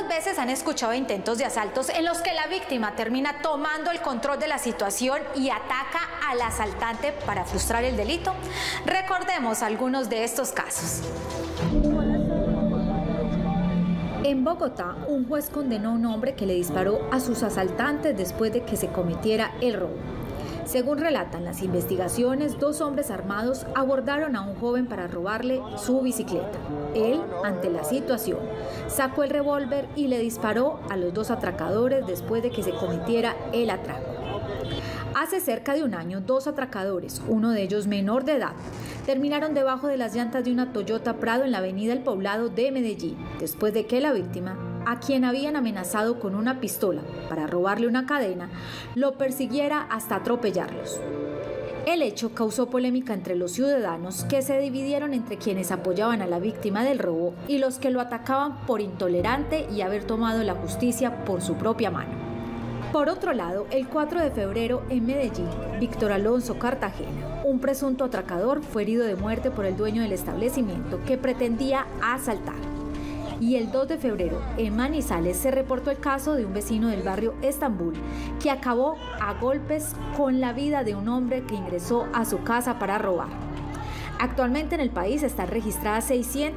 ¿Cuántas veces han escuchado intentos de asaltos en los que la víctima termina tomando el control de la situación y ataca al asaltante para frustrar el delito? Recordemos algunos de estos casos. En Bogotá, un juez condenó a un hombre que le disparó a sus asaltantes después de que se cometiera el robo. Según relatan las investigaciones, 2 hombres armados abordaron a un joven para robarle su bicicleta. Él, ante la situación, sacó el revólver y le disparó a los 2 atracadores después de que se cometiera el atraco. Hace cerca de un año, 2 atracadores, uno de ellos menor de edad, terminaron debajo de las llantas de una Toyota Prado en la avenida El Poblado de Medellín, después de que la víctima, a quien habían amenazado con una pistola para robarle una cadena, lo persiguiera hasta atropellarlos. El hecho causó polémica entre los ciudadanos, que se dividieron entre quienes apoyaban a la víctima del robo y los que lo atacaban por intolerante y haber tomado la justicia por su propia mano. Por otro lado, el 4 de febrero en Medellín, Víctor Alonso Cartagena, un presunto atracador, fue herido de muerte por el dueño del establecimiento que pretendía asaltar. Y el 2 de febrero, en Manizales, se reportó el caso de un vecino del barrio Estambul que acabó a golpes con la vida de un hombre que ingresó a su casa para robar. Actualmente en el país están registradas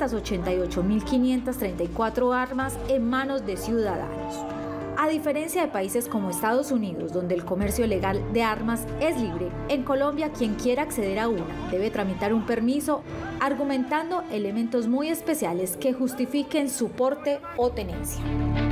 688.534 armas en manos de ciudadanos. A diferencia de países como Estados Unidos, donde el comercio legal de armas es libre, en Colombia quien quiera acceder a una debe tramitar un permiso argumentando elementos muy especiales que justifiquen su porte o tenencia.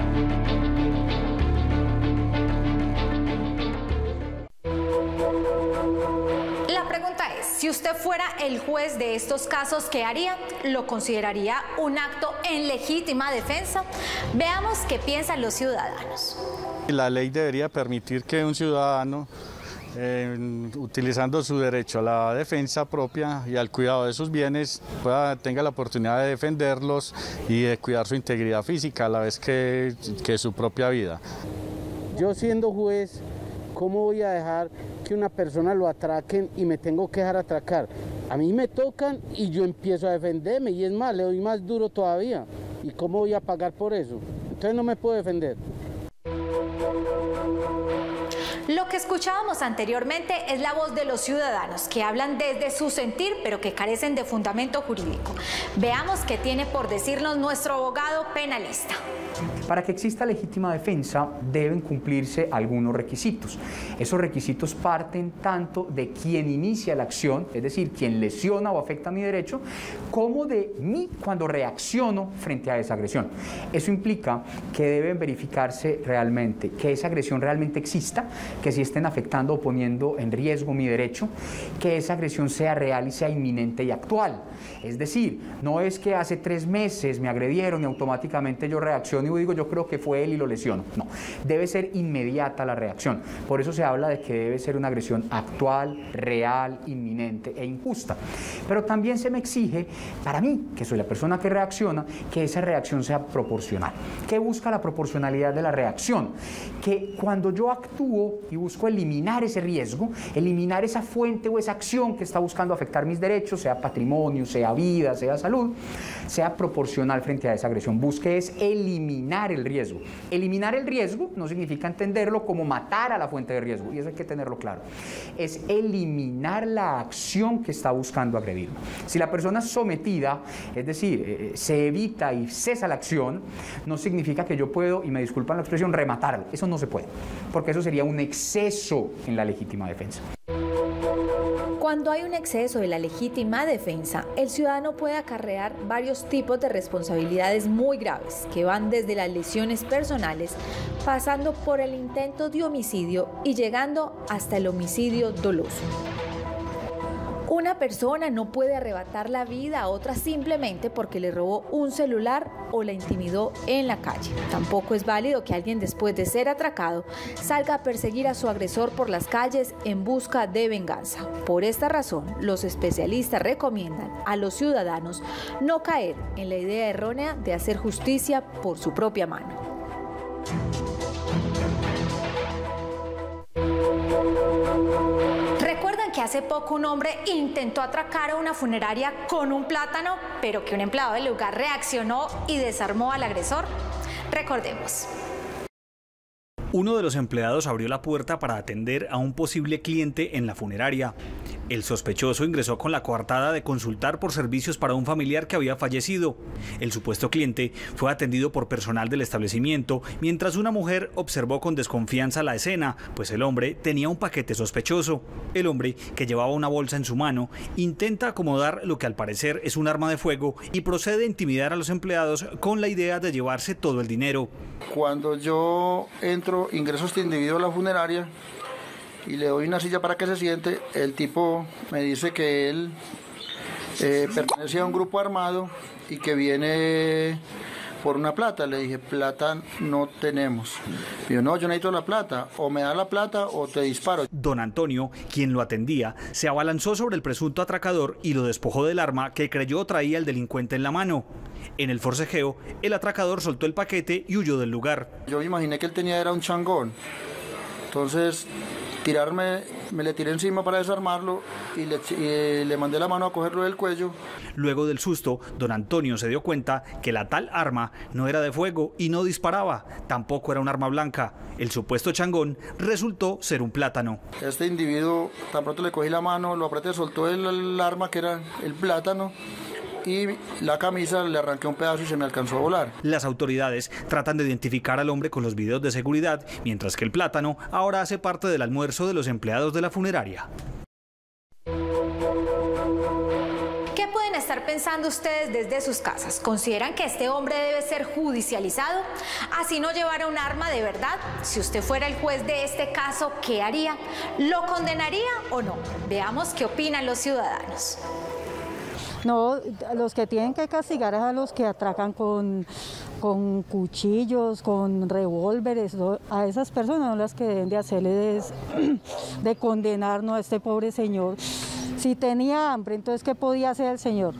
La pregunta es, si usted fuera el juez de estos casos, ¿qué haría? ¿Lo consideraría un acto en legítima defensa? Veamos qué piensan los ciudadanos. La ley debería permitir que un ciudadano, utilizando su derecho a la defensa propia y al cuidado de sus bienes, tenga la oportunidad de defenderlos y de cuidar su integridad física a la vez que su propia vida. Yo siendo juez, ¿cómo voy a dejar que una persona lo atraquen y me tengo que dejar atracar? A mí me tocan y yo empiezo a defenderme y es más, le doy más duro todavía. ¿Y cómo voy a pagar por eso? Entonces no me puedo defender. Lo que escuchábamos anteriormente es la voz de los ciudadanos que hablan desde su sentir, pero que carecen de fundamento jurídico. Veamos qué tiene por decirnos nuestro abogado penalista. Para que exista legítima defensa deben cumplirse algunos requisitos. Esos requisitos parten tanto de quien inicia la acción, es decir, quien lesiona o afecta mi derecho, como de mí cuando reacciono frente a esa agresión. Eso implica que deben verificarse realmente que esa agresión realmente exista, que si estén afectando o poniendo en riesgo mi derecho, que esa agresión sea real y sea inminente y actual. Es decir, no es que hace 3 meses me agredieron y automáticamente yo reacciono y digo yo creo que fue él y lo lesiono. No, debe ser inmediata la reacción. Por eso se habla de que debe ser una agresión actual, real, inminente e injusta. Pero también se me exige, para mí, que soy la persona que reacciona, que esa reacción sea proporcional. ¿Qué busca la proporcionalidad de la reacción? Que cuando yo actúo y busco eliminar ese riesgo, eliminar esa fuente o esa acción que está buscando afectar mis derechos, sea patrimonio, sea vida, sea salud, sea proporcional frente a esa agresión. Busque es eliminar el riesgo. Eliminar el riesgo no significa entenderlo como matar a la fuente de riesgo, y eso hay que tenerlo claro. Es eliminar la acción que está buscando agredirme. Si la persona es sometida, es decir, se evita y cesa la acción, no significa que yo puedo, y me disculpan la expresión, rematarlo. Eso no se puede, porque eso sería un exceso en la legítima defensa. Cuando hay un exceso de la legítima defensa, el ciudadano puede acarrear varios tipos de responsabilidades muy graves, que van desde las lesiones personales, pasando por el intento de homicidio y llegando hasta el homicidio doloso. Una persona no puede arrebatar la vida a otra simplemente porque le robó un celular o la intimidó en la calle. Tampoco es válido que alguien, después de ser atracado, salga a perseguir a su agresor por las calles en busca de venganza. Por esta razón, los especialistas recomiendan a los ciudadanos no caer en la idea errónea de hacer justicia por su propia mano. ¿Recuerdan que hace poco un hombre intentó atracar a una funeraria con un plátano, pero que un empleado del lugar reaccionó y desarmó al agresor? Recordemos. Uno de los empleados abrió la puerta para atender a un posible cliente en la funeraria. El sospechoso ingresó con la coartada de consultar por servicios para un familiar que había fallecido. El supuesto cliente fue atendido por personal del establecimiento, mientras una mujer observó con desconfianza la escena, pues el hombre tenía un paquete sospechoso. El hombre, que llevaba una bolsa en su mano, intenta acomodar lo que al parecer es un arma de fuego y procede a intimidar a los empleados con la idea de llevarse todo el dinero. Cuando yo ingreso a este individuo a la funeraria y le doy una silla para que se siente, el tipo me dice que él pertenece a un grupo armado y que viene por una plata. Le dije, plata no tenemos. Dijo, no, yo necesito la plata, o me da la plata o te disparo. Don Antonio, quien lo atendía, se abalanzó sobre el presunto atracador y lo despojó del arma que creyó traía el delincuente en la mano. En el forcejeo, el atracador soltó el paquete y huyó del lugar. Yo me imaginé que él tenía era un changón. Entonces, me le tiré encima para desarmarlo y le mandé la mano a cogerlo del cuello. Luego del susto, don Antonio se dio cuenta que la tal arma no era de fuego y no disparaba, tampoco era un arma blanca. El supuesto changón resultó ser un plátano. Este individuo, tan pronto le cogí la mano, lo apreté, soltó el arma que era el plátano, y la camisa le arranqué un pedazo y se me alcanzó a volar. Las autoridades tratan de identificar al hombre con los videos de seguridad, mientras que el plátano ahora hace parte del almuerzo de los empleados de la funeraria. ¿Qué pueden estar pensando ustedes desde sus casas? ¿Consideran que este hombre debe ser judicializado? Así no llevara un arma de verdad. Si usted fuera el juez de este caso, ¿qué haría? ¿Lo condenaría o no? Veamos qué opinan los ciudadanos. No, los que tienen que castigar es a los que atracan con cuchillos, con revólveres. A esas personas son las que deben de hacerles de condenarnos a este pobre señor. Si tenía hambre, entonces ¿qué podía hacer el señor?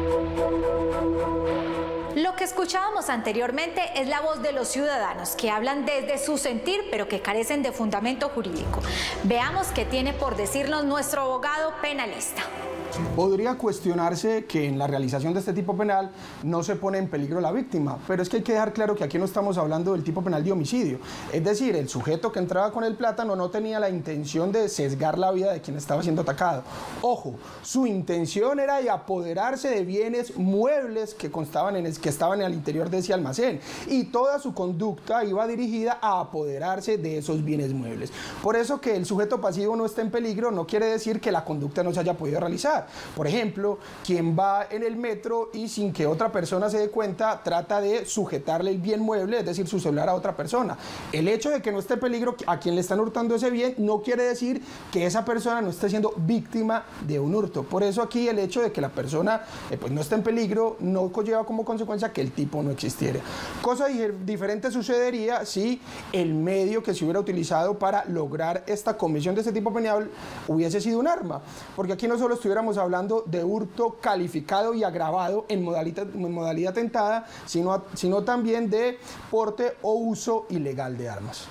Lo que escuchábamos anteriormente es la voz de los ciudadanos que hablan desde su sentir, pero que carecen de fundamento jurídico. Veamos qué tiene por decirnos nuestro abogado penalista. Podría cuestionarse que en la realización de este tipo penal no se pone en peligro la víctima, pero es que hay que dejar claro que aquí no estamos hablando del tipo penal de homicidio. Es decir, el sujeto que entraba con el plátano no tenía la intención de sesgar la vida de quien estaba siendo atacado. Ojo, su intención era de apoderarse de bienes muebles que estaban al interior de ese almacén, y toda su conducta iba dirigida a apoderarse de esos bienes muebles. Por eso que el sujeto pasivo no está en peligro no quiere decir que la conducta no se haya podido realizar. Por ejemplo, quien va en el metro y sin que otra persona se dé cuenta trata de sujetarle el bien mueble, es decir, su celular, a otra persona. El hecho de que no esté en peligro a quien le están hurtando ese bien no quiere decir que esa persona no esté siendo víctima de un hurto. Por eso aquí el hecho de que la persona pues no esté en peligro no conlleva como consecuencia que el tipo no existiera. Cosa diferente sucedería si el medio que se hubiera utilizado para lograr esta comisión de este tipo penal hubiese sido un arma, porque aquí no solo estuviéramos hablando de hurto calificado y agravado en modalidad tentada, sino también de porte o uso ilegal de armas.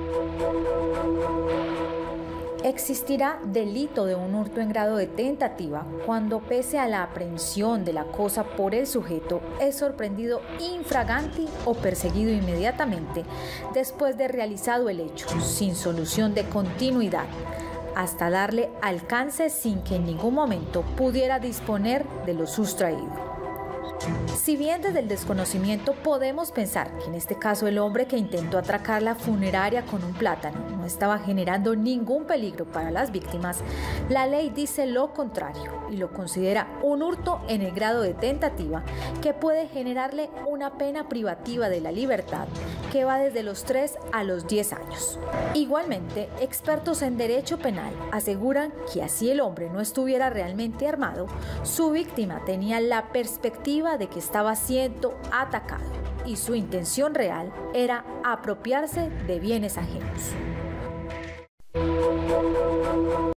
Existirá delito de un hurto en grado de tentativa cuando, pese a la aprehensión de la cosa por el sujeto, es sorprendido infraganti o perseguido inmediatamente después de realizado el hecho, sin solución de continuidad, hasta darle alcance sin que en ningún momento pudiera disponer de lo sustraído. Si bien desde el desconocimiento podemos pensar que en este caso el hombre que intentó atracar la funeraria con un plátano no estaba generando ningún peligro para las víctimas, la ley dice lo contrario y lo considera un hurto en el grado de tentativa que puede generarle una pena privativa de la libertad que va desde los 3 a los 10 años. Igualmente, expertos en derecho penal aseguran que así el hombre no estuviera realmente armado, su víctima tenía la perspectiva de que estaba siendo atacado y su intención real era apropiarse de bienes ajenos.